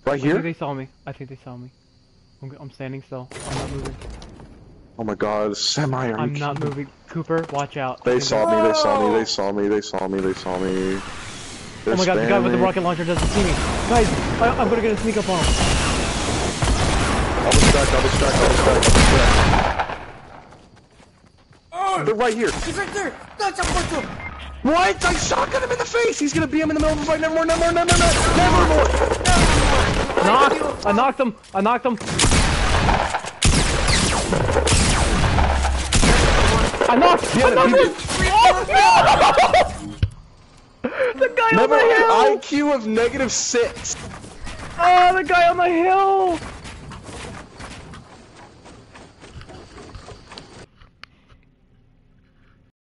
Right here? I think they saw me. I think they saw me. I'm standing still. I'm not moving. Oh my god, semi. I'm not moving. Cooper, watch out. They saw me, they saw me, they saw me, they saw me, they saw me. They're oh my god, the guy with the spamming. rocket launcher doesn't see me. Guys, I'm gonna get a sneak up on him. I'll distract, I'll distract, I'll distract, I'll distract. Oh, they're right here. He's right there. That's a bunch of. What? I shotgun him in the face! He's gonna beam in the middle of the fight. Never more, never more, never more, never more! Knocked! I knocked him! I knocked him! I knocked! I knocked him! The guy on the hill! IQ of -6. Oh, the guy on the hill!